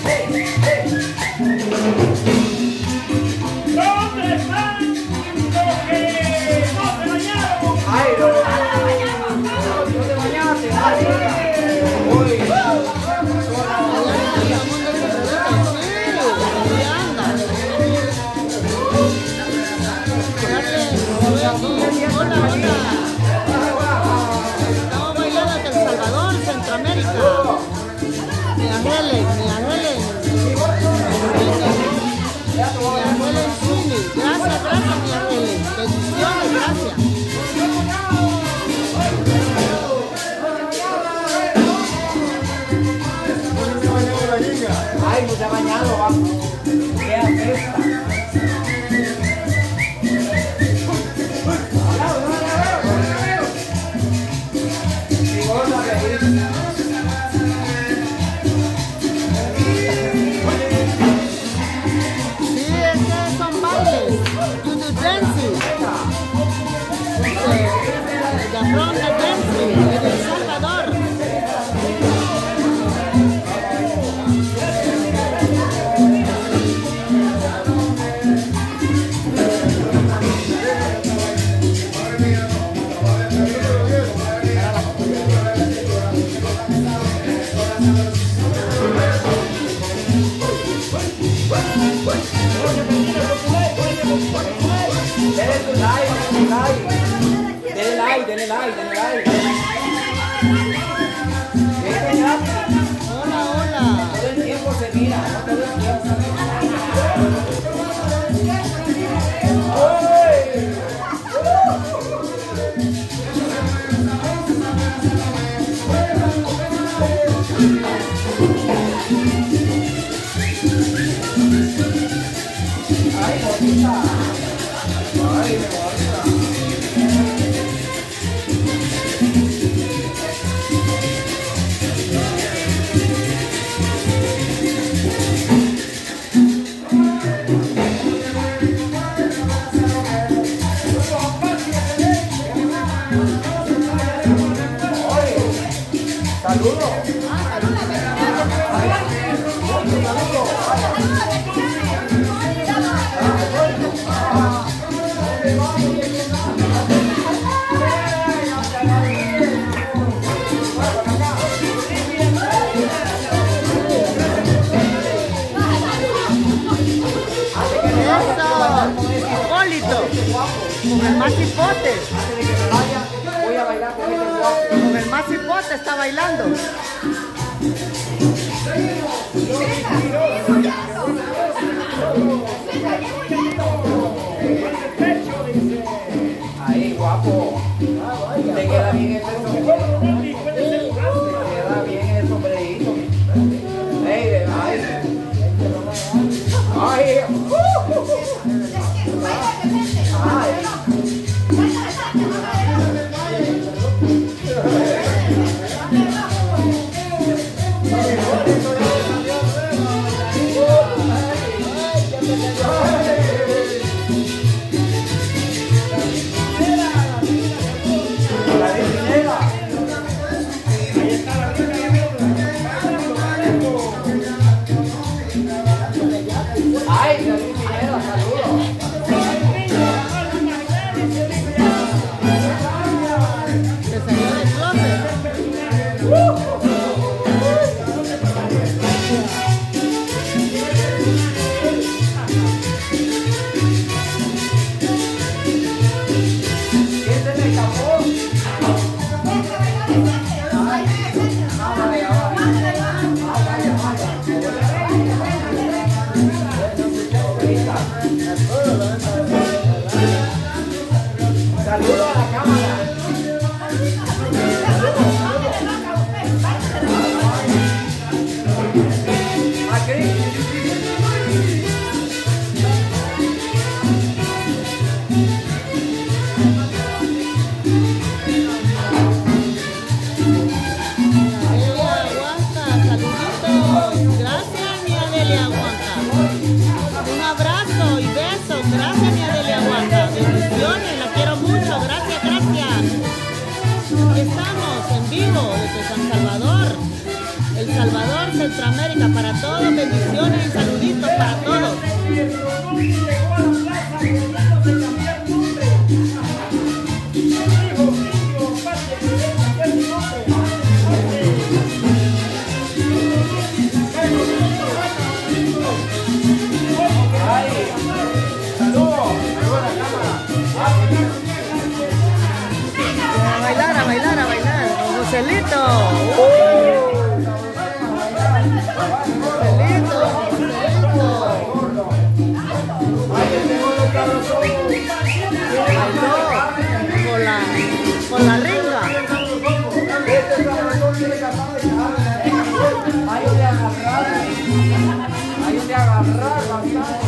¿Dónde están los que no se bañaron? Ay, no te bañaste. Hola, hola. Estamos bailando hasta El Salvador, Centroamérica. Mia Helen Chile. Gracias, Mia Helen. Bendiciones, gracias. Ay, no se ha bañado, va. Qué apesta. Denle like. Hola. Todo el tiempo se mira, no todo el tiempo. Ay, bonita. Ay, me gusta. Con el más hipote. Antes de que me vaya, voy a bailar con este guapo. Con el más hipote está bailando. Ahí, guapo. Te queda bien el sombrerito. Te queda bien el sombrerito. Ay. Centroamérica, para todos, bendiciones. Joselito. Con la ringa. Hay de agarrar bastante.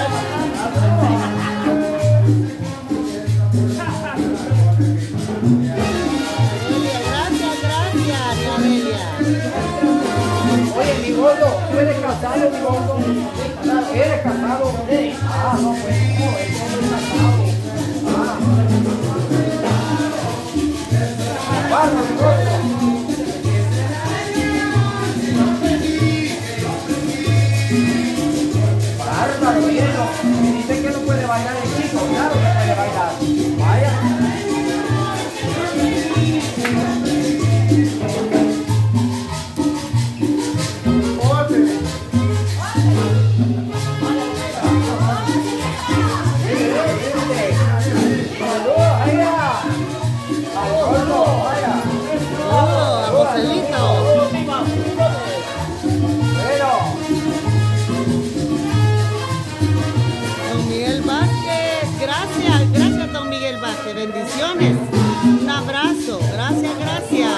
Oye, mi gordo, ¿tú eres casado, mi gordo? ¿Eres casado? Ah, no, pues no, él no es casado. Bárbaro, mi gordo. Bárbaro, mírenlo. Me dicen que no puede bailar el chico. Claro que puede bailar. Vaya. Bendiciones, un abrazo, gracias, gracias.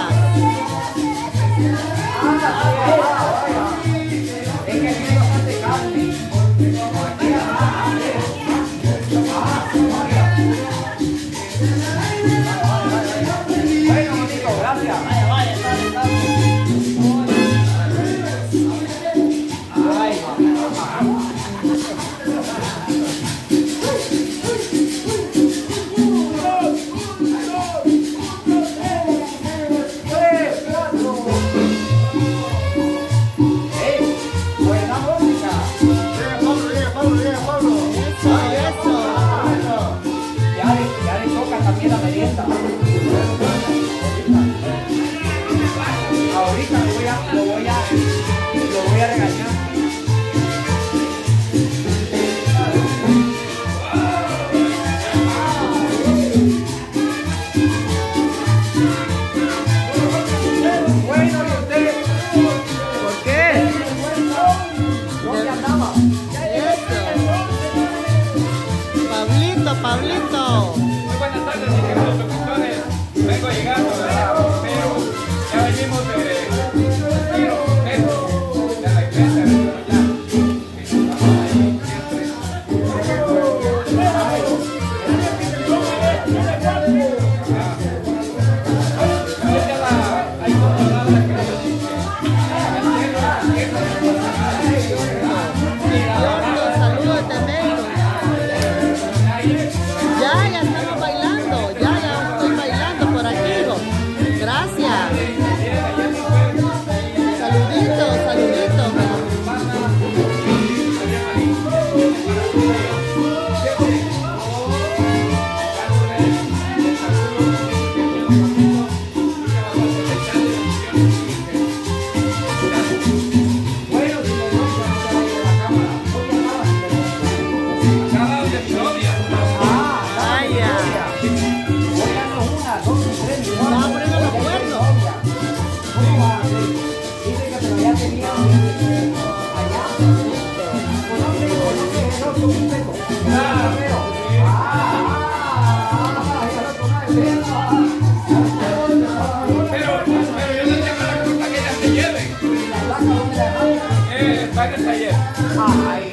Bueno, bonito, gracias. También la merienda. Ahorita lo voy a regañar. Bueno, ¿y usted? ¿Por qué? ¿Dónde andaba? Pablito, Pablito. Buenas tardes, mis queridos suscriptores. Vengo llegando, ¿verdad? Pero ya venimos de la iglesia de para el taller. Ay,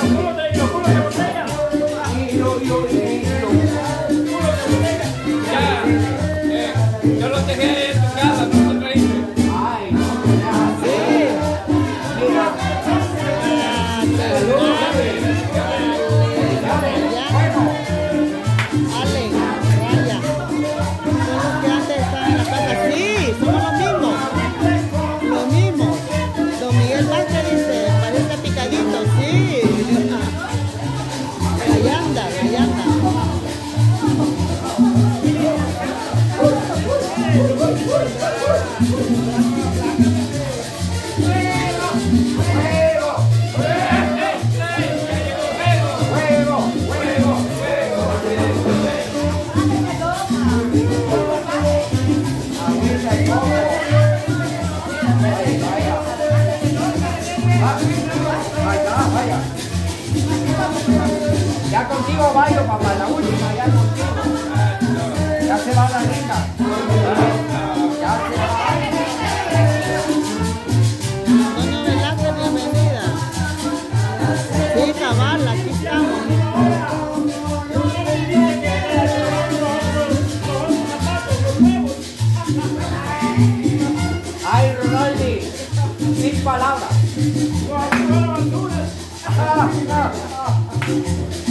Ya, yo lo dejé en tu casa, no lo traíste. ay, no, sí. Mira. Ale, Raya, son los que antes estaban en la casa. Sí, somos los mismos. Los mismos. Don Miguel Vázquez dice, parece picadito, sí. Vaya, vaya. Ya contigo, Bayo, papá, la última, ya contigo. Ya se va la linda. Ya se va. Doña Velázquez, bienvenida. Sí, cabal, aquí estamos. Ay, Ronaldi, sin palabras.